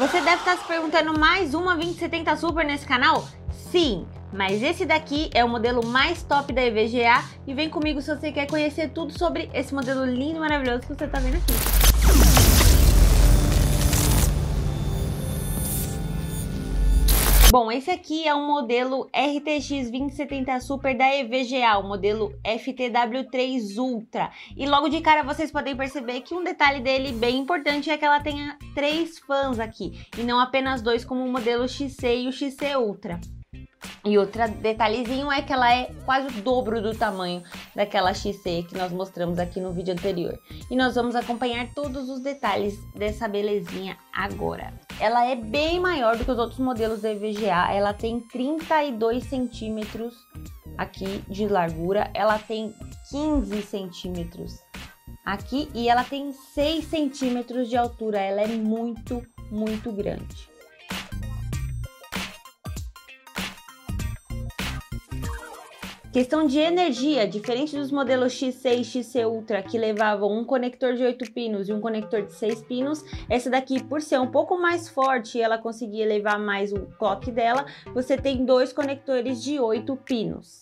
Você deve estar se perguntando, mais uma 2070 Super nesse canal? Sim, mas esse daqui é o modelo mais top da EVGA e vem comigo se você quer conhecer tudo sobre esse modelo lindo e maravilhoso que você está vendo aqui. Bom, esse aqui é um modelo RTX 2070 Super da EVGA, o modelo FTW3 Ultra. E logo de cara vocês podem perceber que um detalhe dele bem importante é que ela tenha 3 fãs aqui, e não apenas 2 como o modelo XC e o XC Ultra. E outro detalhezinho é que ela é quase o dobro do tamanho daquela XC que nós mostramos aqui no vídeo anterior. E nós vamos acompanhar todos os detalhes dessa belezinha agora. Ela é bem maior do que os outros modelos da EVGA, ela tem 32 centímetros aqui de largura, ela tem 15 centímetros aqui e ela tem 6 centímetros de altura, ela é muito grande. Questão de energia, diferente dos modelos XC e XC Ultra que levavam um conector de 8 pinos e um conector de 6 pinos, essa daqui, por ser um pouco mais forte e ela conseguia levar mais o clock dela, você tem 2 conectores de 8 pinos.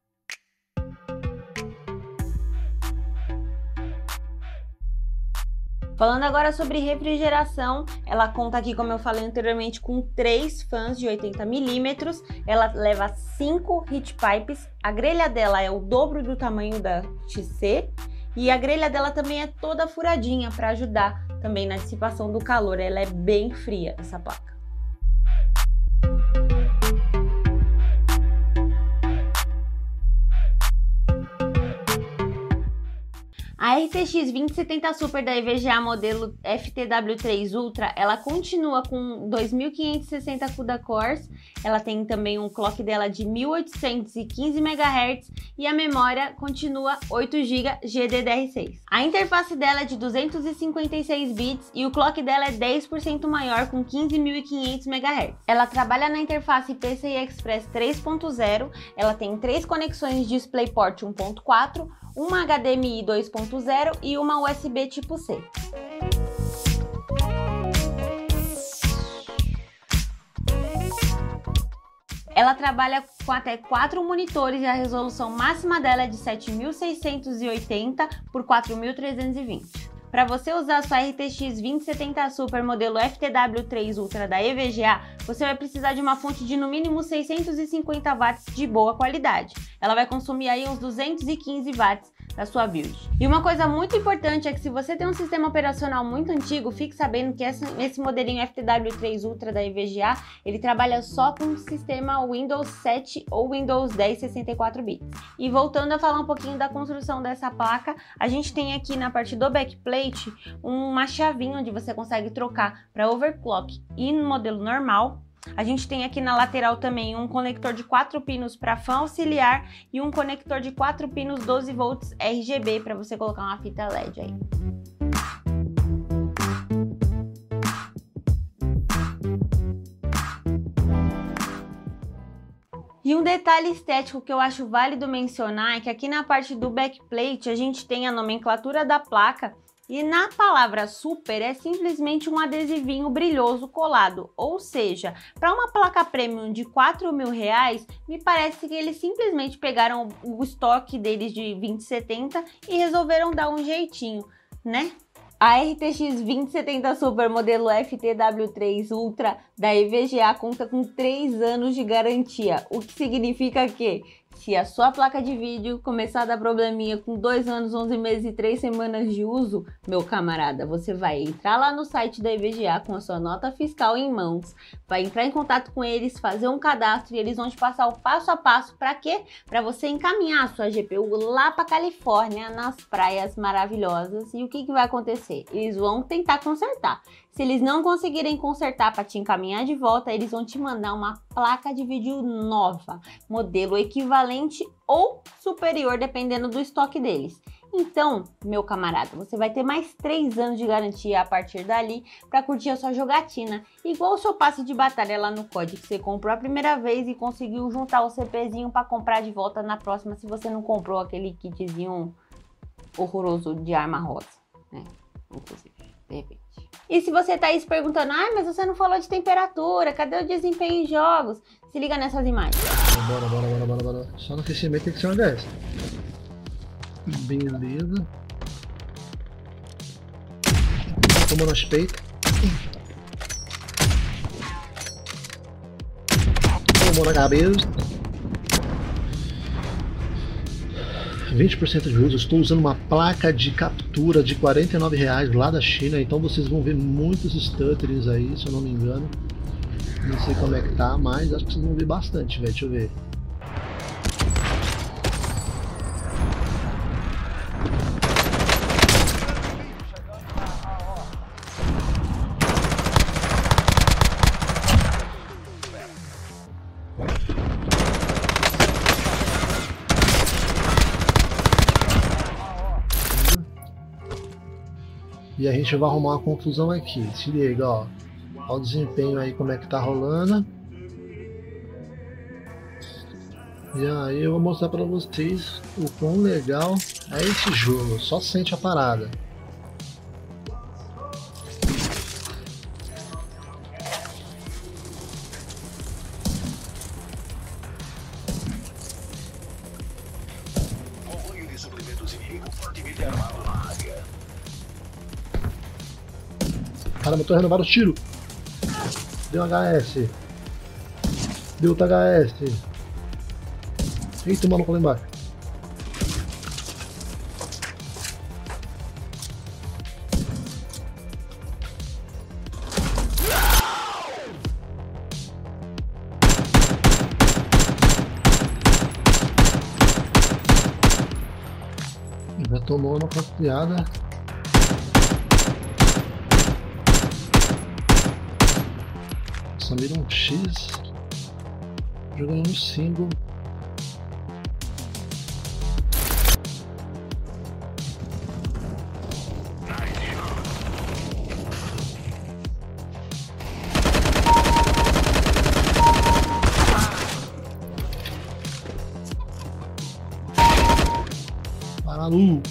Falando agora sobre refrigeração, ela conta aqui, como eu falei anteriormente, com 3 fãs de 80 milímetros, ela leva 5 heat pipes, a grelha dela é o dobro do tamanho da XC e a grelha dela também é toda furadinha para ajudar também na dissipação do calor, ela é bem fria essa placa. A RTX 2070 Super da EVGA modelo FTW3 Ultra, ela continua com 2560 CUDA cores, ela tem também um clock dela de 1815 MHz e a memória continua 8 GB GDDR6. A interface dela é de 256 bits e o clock dela é 10% maior com 15.500 MHz. Ela trabalha na interface PCI Express 3.0, ela tem 3 conexões DisplayPort 1.4, uma HDMI 2.0 e uma USB tipo C. Ela trabalha com até 4 monitores e a resolução máxima dela é de 7680 por 4320. Para você usar a sua RTX 2070 Super modelo FTW3 Ultra da EVGA, você vai precisar de uma fonte de no mínimo 650 watts de boa qualidade. Ela vai consumir aí uns 215 watts da sua build. E uma coisa muito importante é que se você tem um sistema operacional muito antigo, fique sabendo que esse modelinho FTW3 Ultra da EVGA, ele trabalha só com o sistema Windows 7 ou Windows 10 64 bits. E voltando a falar um pouquinho da construção dessa placa, a gente tem aqui na parte do backplate uma chavinha onde você consegue trocar para overclock e no modelo normal. A gente tem aqui na lateral também um conector de 4 pinos para fã auxiliar e um conector de 4 pinos 12 volts RGB para você colocar uma fita LED aí. E um detalhe estético que eu acho válido mencionar é que aqui na parte do backplate a gente tem a nomenclatura da placa e na palavra Super é simplesmente um adesivinho brilhoso colado, ou seja, para uma placa premium de R$4.000, me parece que eles simplesmente pegaram o estoque deles de 2070 e resolveram dar um jeitinho, né? A RTX 2070 Super modelo FTW3 Ultra da EVGA conta com 3 anos de garantia, o que significa que se a sua placa de vídeo começar a dar probleminha com 2 anos, 11 meses e 3 semanas de uso, meu camarada, você vai entrar lá no site da EVGA com a sua nota fiscal em mãos, vai entrar em contato com eles, fazer um cadastro e eles vão te passar o passo a passo para quê? Para você encaminhar a sua GPU lá para Califórnia, nas praias maravilhosas. E o que vai acontecer? Eles vão tentar consertar. Se eles não conseguirem consertar para te encaminhar de volta, eles vão te mandar uma placa de vídeo nova, modelo equivalente ou superior, dependendo do estoque deles. Então, meu camarada, você vai ter mais 3 anos de garantia a partir dali para curtir a sua jogatina. Igual o seu passe de batalha lá no COD, que você comprou a primeira vez e conseguiu juntar o CPzinho para comprar de volta na próxima, se você não comprou aquele kitzinho horroroso de arma rosa, né? Inclusive, de repente. E se você tá aí se perguntando, mas você não falou de temperatura, cadê o desempenho em jogos? Se liga nessas imagens. Bora. Só no aquecimento tem que ser um HS. Beleza. Tomou nas peitas. Tomou na cabeça. 20% de uso. Estou usando uma placa de captura de R$49 lá da China, então vocês vão ver muitos stutterings aí, se eu não me engano. Não sei como é que tá, mas acho que vocês vão ver bastante, velho. Deixa eu ver. E a gente vai arrumar uma confusão aqui. Se liga, ó. Olha o desempenho aí, como é que tá rolando. E aí eu vou mostrar pra vocês o quão legal é esse jogo. Só sente a parada. Caramba, eu tô renovando o tiro. Deu HS. Deu outro HS. Eita, maluco lá embaixo. Já tomou uma passeada. Essa mira um X. Jogando no single. Parado.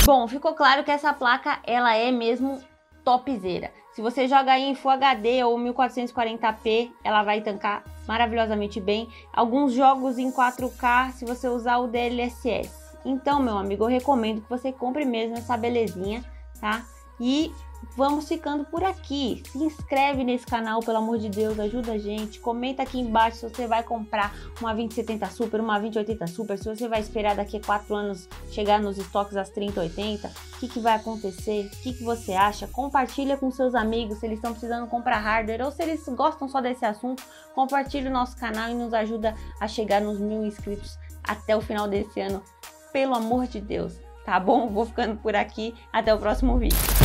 Bom, ficou claro que essa placa, ela é mesmo topzera. Se você joga aí em Full HD ou 1440p, ela vai tancar maravilhosamente bem. Alguns jogos em 4K, se você usar o DLSS. Então, meu amigo, eu recomendo que você compre mesmo essa belezinha, tá? E vamos ficando por aqui. Se inscreve nesse canal, pelo amor de Deus, ajuda a gente. Comenta aqui embaixo se você vai comprar uma 2070 Super, uma 2080 Super, se você vai esperar daqui a 4 anos chegar nos estoques das 3080, o que vai acontecer, o que você acha. Compartilha com seus amigos se eles estão precisando comprar hardware ou se eles gostam só desse assunto. Compartilha o nosso canal e nos ajuda a chegar nos 1000 inscritos até o final desse ano, pelo amor de Deus, tá bom? Vou ficando por aqui, até o próximo vídeo.